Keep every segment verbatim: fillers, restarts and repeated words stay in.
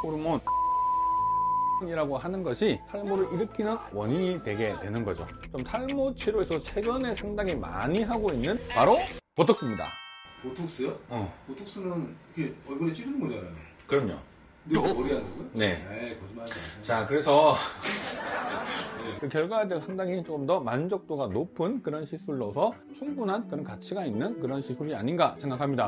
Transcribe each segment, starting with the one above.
호르몬 이라고 하는 것이 탈모를 일으키는 원인이 되게 되는 거죠. 좀 탈모 치료에서 최근에 상당히 많이 하고 있는 바로 보톡스입니다. 보톡스요? 어. 보톡스는 이렇게 얼굴에 찌르는 거잖아요. 그럼요. 근데 머리 하는 거요? 네. 에이, 거짓말하지 마세요. 자, 그래서 그 결과에 대해서 상당히 조금 더 만족도가 높은 그런 시술로서 충분한 그런 가치가 있는 그런 시술이 아닌가 생각합니다.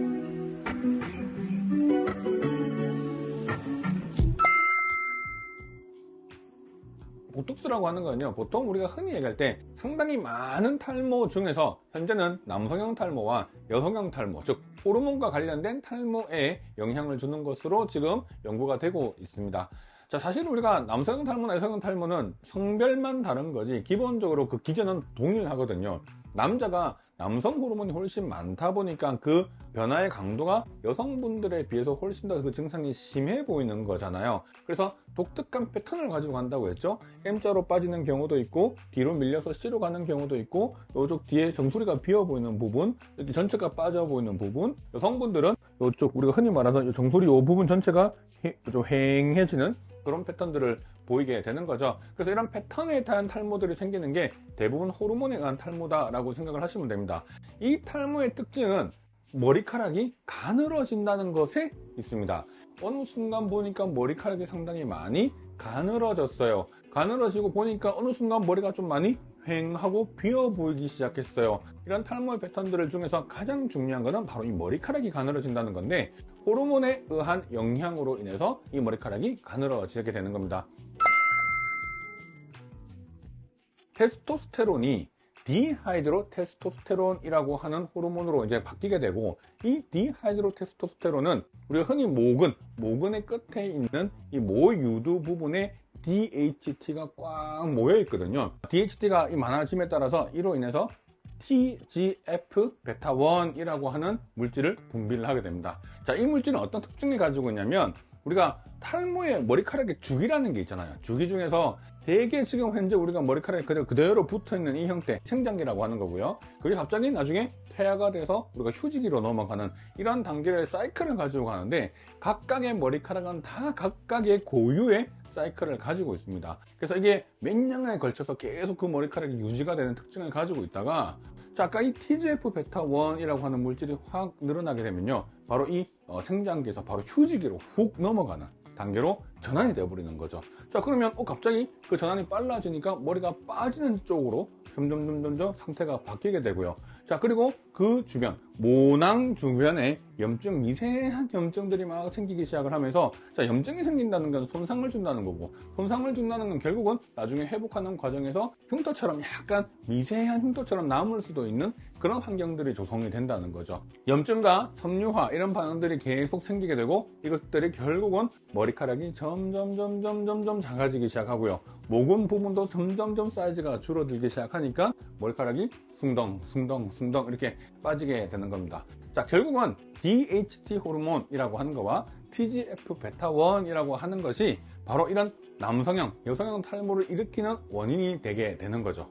보톡스라고 하는 거는요, 보통 우리가 흔히 얘기할 때 상당히 많은 탈모 중에서 현재는 남성형 탈모와 여성형 탈모, 즉 호르몬과 관련된 탈모에 영향을 주는 것으로 지금 연구가 되고 있습니다. 자, 사실 우리가 남성형 탈모나 여성형 탈모는 성별만 다른 거지 기본적으로 그 기전은 동일하거든요. 남자가 남성 호르몬이 훨씬 많다 보니까 그 변화의 강도가 여성분들에 비해서 훨씬 더 그 증상이 심해 보이는 거잖아요. 그래서 독특한 패턴을 가지고 간다고 했죠. M자로 빠지는 경우도 있고, 뒤로 밀려서 C로 가는 경우도 있고, 이쪽 뒤에 정수리가 비어 보이는 부분, 이렇게 전체가 빠져 보이는 부분, 여성분들은 이쪽 우리가 흔히 말하는 정수리 이 부분 전체가 좀 휑해지는 그런 패턴들을 보이게 되는 거죠. 그래서 이런 패턴에 대한 탈모들이 생기는 게 대부분 호르몬에 의한 탈모다라고 생각을 하시면 됩니다. 이 탈모의 특징은 머리카락이 가늘어진다는 것에 있습니다. 어느 순간 보니까 머리카락이 상당히 많이 가늘어졌어요. 가늘어지고 보니까 어느 순간 머리가 좀 많이 휑하고 비어 보이기 시작했어요. 이런 탈모의 패턴들 중에서 가장 중요한 것은 바로 이 머리카락이 가늘어진다는 건데, 호르몬에 의한 영향으로 인해서 이 머리카락이 가늘어지게 되는 겁니다. 테스토스테론이 디하이드로테스토스테론이라고 하는 호르몬으로 이제 바뀌게 되고, 이 디하이드로테스토스테론은 우리가 흔히 모근, 모근의 끝에 있는 이 모유두 부분에 디에이치티가 꽉 모여 있거든요. 디에이치티가 많아짐에 따라서 이로 인해서 티지에프 베타 원이라고 하는 물질을 분비를 하게 됩니다. 자, 이 물질은 어떤 특징을 가지고 있냐면, 우리가 탈모의 머리카락의 주기라는 게 있잖아요. 주기 중에서 대개 지금 현재 우리가 머리카락이 그대로, 그대로 붙어있는 이 형태, 생장기라고 하는 거고요. 그게 갑자기 나중에 퇴화가 돼서 우리가 휴지기로 넘어가는 이런 단계의 사이클을 가지고 가는데, 각각의 머리카락은 다 각각의 고유의 사이클을 가지고 있습니다. 그래서 이게 몇 년에 걸쳐서 계속 그 머리카락이 유지가 되는 특징을 가지고 있다가, 자, 아까 이 티지에프 베타 원이라고 하는 물질이 확 늘어나게 되면요, 바로 이 어, 생장기에서 바로 휴지기로 훅 넘어가는 단계로 전환이 되어버리는 거죠. 자, 그러면 어, 갑자기 그 전환이 빨라지니까 머리가 빠지는 쪽으로 점점 점점 상태가 바뀌게 되고요. 자, 그리고 그 주변, 모낭 주변에 염증, 미세한 염증들이 막 생기기 시작을 하면서, 자, 염증이 생긴다는 건 손상을 준다는 거고, 손상을 준다는 건 결국은 나중에 회복하는 과정에서 흉터처럼 약간 미세한 흉터처럼 남을 수도 있는 그런 환경들이 조성이 된다는 거죠. 염증과 섬유화 이런 반응들이 계속 생기게 되고, 이것들이 결국은 머리카락이 점점 점점 점점 작아지기 시작하고요. 모근 부분도 점점점 사이즈가 줄어들기 시작하니까 머리카락이 숭덩 숭덩 숭덩 이렇게 빠지게 되는 겁니다. 자, 결국은 디에이치티 호르몬이라고 하는 거와 티지에프 베타 원이라고 하는 것이 바로 이런 남성형, 여성형 탈모를 일으키는 원인이 되게 되는 거죠.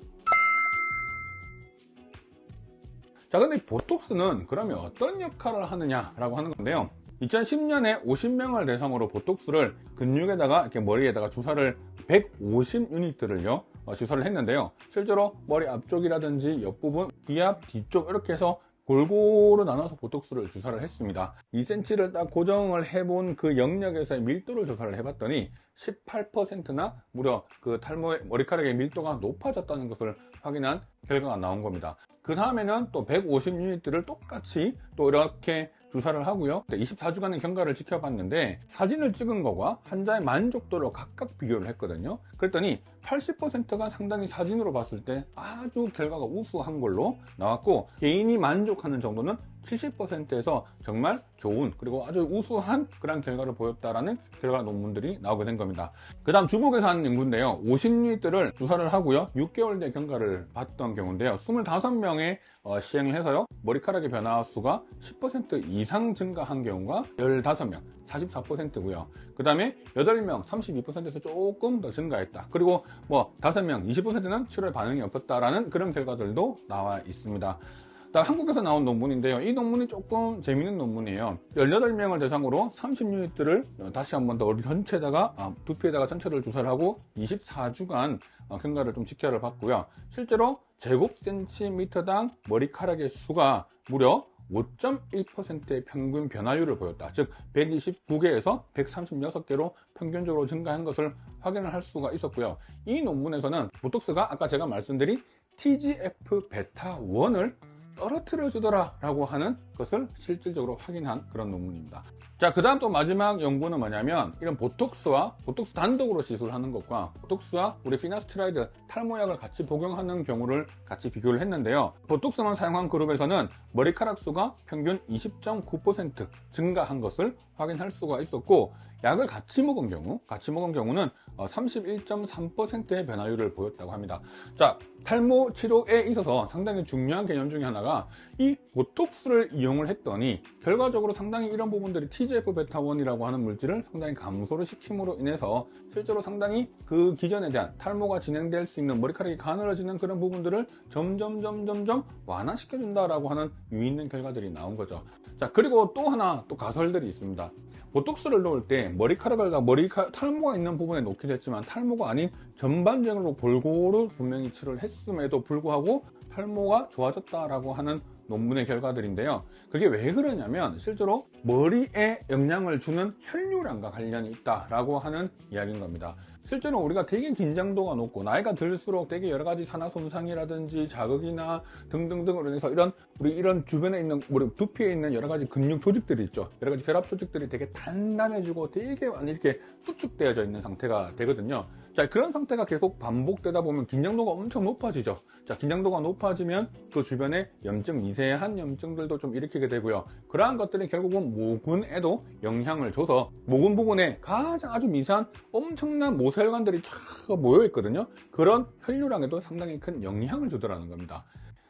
자, 근데 보톡스는 그러면 어떤 역할을 하느냐라고 하는 건데요. 이천십 년에 오십 명을 대상으로 보톡스를 근육에다가 이렇게 머리에다가 주사를 백오십 유닛들을요 어, 주사를 했는데요. 실제로 머리 앞쪽이라든지 옆부분, 뒤앞, 뒤쪽 이렇게 해서 골고루 나눠서 보톡스를 주사를 했습니다. 이 센티미터를 딱 고정을 해본 그 영역에서의 밀도를 조사를 해봤더니 십팔 퍼센트나 무려 그 탈모의 머리카락의 밀도가 높아졌다는 것을 확인한 결과가 나온 겁니다. 그 다음에는 또 백오십 유닛들을 똑같이 또 이렇게 주사를 하고요. 이십사 주간의 경과를 지켜봤는데, 사진을 찍은 거와 환자의 만족도를 각각 비교를 했거든요. 그랬더니 팔십 퍼센트가 상당히 사진으로 봤을 때 아주 결과가 우수한 걸로 나왔고, 개인이 만족하는 정도는 칠십 퍼센트에서 정말 좋은, 그리고 아주 우수한 그런 결과를 보였다라는 결과 논문들이 나오게 된 겁니다. 그 다음 중국에서 하는 연구인데요. 오십 유닛들을 주사를 하고요. 육 개월 내 경과를 봤던 경우인데요. 이십오 명에 어, 시행을 해서요. 머리카락의 변화 수가 십 퍼센트 이상 증가한 경우가 십오 명, 사십사 퍼센트고요. 그 다음에 여덟 명, 삼십이 퍼센트에서 조금 더 증가했다. 그리고 뭐 다섯 명, 이십 퍼센트는 치료에 반응이 없었다라는 그런 결과들도 나와 있습니다. 다음 한국에서 나온 논문인데요. 이 논문이 조금 재밌는 논문이에요. 열여덟 명을 대상으로 삼십 유닛들을 다시 한 번 더 전체에다가 아, 두피에다가 전체를 주사를 하고 이십사 주간 경과를 좀 지켜를 봤고요. 실제로 제곱센티미터당 머리카락의 수가 무려 오 점 일 퍼센트의 평균 변화율을 보였다. 즉 백이십구 개에서 백삼십육 개로 평균적으로 증가한 것을 확인을 할 수가 있었고요. 이 논문에서는 보톡스가 아까 제가 말씀드린 티지에프 베타 원을 떨어뜨려 주더라 라고 하는 것을 실질적으로 확인한 그런 논문입니다. 자, 그 다음 또 마지막 연구는 뭐냐면 이런 보톡스와 보톡스 단독으로 시술하는 것과 보톡스와 우리 피나스트라이드 탈모약을 같이 복용하는 경우를 같이 비교를 했는데요. 보톡스만 사용한 그룹에서는 머리카락 수가 평균 이십 점 구 퍼센트 증가한 것을 확인할 수가 있었고, 약을 같이 먹은 경우, 같이 먹은 경우는 삼십일 점 삼 퍼센트의 변화율을 보였다고 합니다. 자, 탈모 치료에 있어서 상당히 중요한 개념 중에 하나가 이 보톡스를 이용을 했더니 결과적으로 상당히 이런 부분들이 티지에프 베타 원이라고 하는 물질을 상당히 감소를 시킴으로 인해서 실제로 상당히 그 기전에 대한 탈모가 진행될 수 있는 머리카락이 가늘어지는 그런 부분들을 점점 점점점 완화시켜준다라고 하는 유의있는 결과들이 나온 거죠. 자, 그리고 또 하나 또 가설들이 있습니다. 보톡스를 놓을 때 머리카락을 머리카락 탈모가 있는 부분에 놓기도 했지만 탈모가 아닌 전반적으로 골고루 분명히 치료를 했음에도 불구하고 탈모가 좋아졌다라고 하는 논문의 결과들인데요. 그게 왜 그러냐면 실제로 머리에 영향을 주는 혈류량과 관련이 있다라고 하는 이야기인 겁니다. 실제로 우리가 되게 긴장도가 높고 나이가 들수록 되게 여러 가지 산화 손상이라든지 자극이나 등등등으로 인해서 이런 우리 이런 주변에 있는 우리 두피에 있는 여러 가지 근육 조직들이 있죠. 여러 가지 결합 조직들이 되게 단단해지고 되게 많이 이렇게 수축되어져 있는 상태가 되거든요. 자, 그런 상태가 계속 반복되다 보면 긴장도가 엄청 높아지죠. 자, 긴장도가 높아지면 그 주변에 염증, 미세한 염증들도 좀 일으키게 되고요. 그러한 것들이 결국은 모근에도 영향을 줘서 모근 부분에 가장 아주 미세한 엄청난 모세혈관들이 쫙 모여 있거든요. 그런 혈류량에도 상당히 큰 영향을 주더라는 겁니다.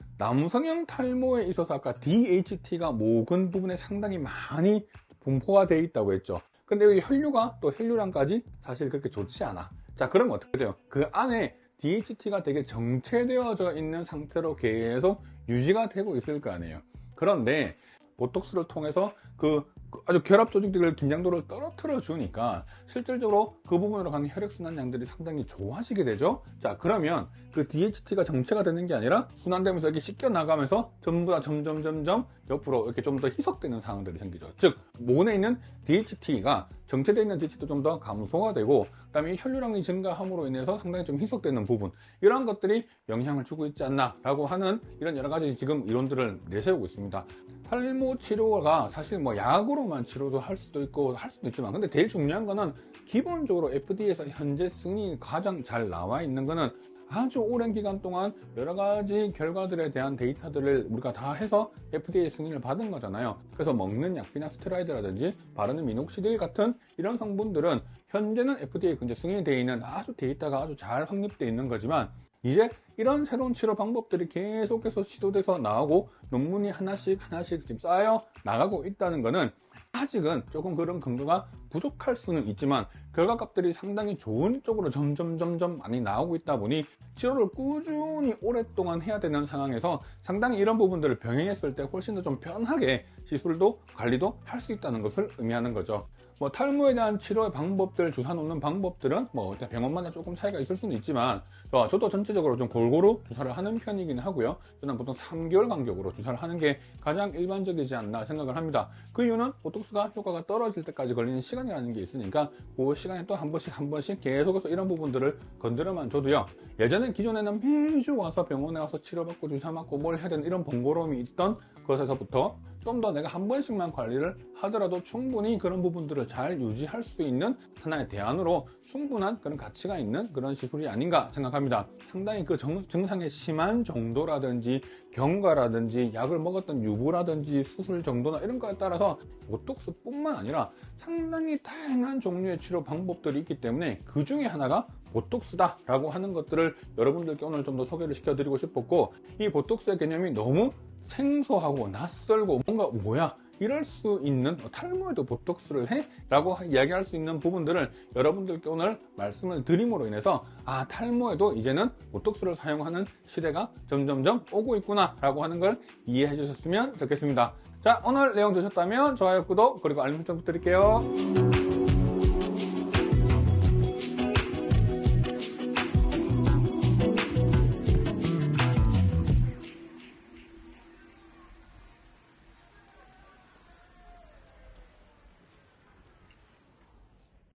남성형 탈모에 있어서 아까 디에이치티가 모근 부분에 상당히 많이 분포가 되어 있다고 했죠. 근데 이 혈류가 또 혈류량까지 사실 그렇게 좋지 않아. 자, 그러면 어떻게 돼요? 그 안에 디에이치티가 되게 정체되어져 있는 상태로 계속 유지가 되고 있을 거 아니에요. 그런데 보톡스를 통해서 그 아주 결합 조직들 긴장도를 떨어뜨려 주니까 실질적으로 그 부분으로 가는 혈액순환 양들이 상당히 좋아지게 되죠. 자, 그러면 그 디에이치티가 정체가 되는 게 아니라 순환되면서 이렇게 씻겨 나가면서 전부 다 점점 점점 옆으로 이렇게 좀 더 희석되는 상황들이 생기죠. 즉 모근에 있는 디에이치티가 정체되어 있는 디에이치티도 좀 더 감소가 되고, 그 다음에 혈류량이 증가함으로 인해서 상당히 좀 희석되는 부분, 이런 것들이 영향을 주고 있지 않나 라고 하는 이런 여러 가지 지금 이론들을 내세우고 있습니다. 탈모 치료가 사실 뭐 약으로만 치료도 할 수도 있고 할 수도 있지만, 근데 제일 중요한 거는 기본적으로 에프디에이에서 현재 승인이 가장 잘 나와 있는 거는 아주 오랜 기간 동안 여러 가지 결과들에 대한 데이터들을 우리가 다 해서 에프디에이 승인을 받은 거잖아요. 그래서 먹는 약 피나스트라이드라든지 바르는 미녹시딜 같은 이런 성분들은 현재는 에프디에이 근처 승인이 되어 있는 아주 데이터가 아주 잘 확립되어 있는 거지만, 이제 이런 새로운 치료 방법들이 계속해서 시도돼서 나오고 논문이 하나씩 하나씩 지금 쌓여 나가고 있다는 거는 아직은 조금 그런 근거가 부족할 수는 있지만 결과값들이 상당히 좋은 쪽으로 점점 점점 많이 나오고 있다 보니 치료를 꾸준히 오랫동안 해야 되는 상황에서 상당히 이런 부분들을 병행했을 때 훨씬 더 좀 편하게 시술도 관리도 할 수 있다는 것을 의미하는 거죠. 뭐 탈모에 대한 치료의 방법들, 주사 놓는 방법들은 뭐 병원마다 조금 차이가 있을 수는 있지만 어, 저도 전체적으로 좀 골고루 주사를 하는 편이긴 하고요. 저는 보통 삼 개월 간격으로 주사를 하는 게 가장 일반적이지 않나 생각을 합니다. 그 이유는 보톡스가 효과가 떨어질 때까지 걸리는 시간이라는 게 있으니까 그 시간에 또 한 번씩 한 번씩 계속해서 이런 부분들을 건드려만 줘도요. 예전에 기존에는 매주 와서 병원에 와서 치료받고 주사 맞고 뭘 해야 되는 이런 번거로움이 있던 것에서부터 좀 더 내가 한 번씩만 관리를 하더라도 충분히 그런 부분들을 잘 유지할 수 있는 하나의 대안으로 충분한 그런 가치가 있는 그런 시술이 아닌가 생각합니다. 상당히 그 정, 증상의 심한 정도라든지 경과라든지 약을 먹었던 유무라든지 수술 정도나 이런 거에 따라서 보톡스뿐만 아니라 상당히 다양한 종류의 치료 방법들이 있기 때문에 그 중에 하나가 보톡스다 라고 하는 것들을 여러분들께 오늘 좀 더 소개를 시켜드리고 싶었고, 이 보톡스의 개념이 너무 생소하고 낯설고 뭔가 뭐야 이럴 수 있는 탈모에도 보톡스를 해? 라고 이야기할 수 있는 부분들을 여러분들께 오늘 말씀을 드림으로 인해서 아 탈모에도 이제는 보톡스를 사용하는 시대가 점점점 오고 있구나 라고 하는 걸 이해해 주셨으면 좋겠습니다. 자, 오늘 내용 좋으셨다면 좋아요, 구독, 그리고 알림 설정 부탁드릴게요.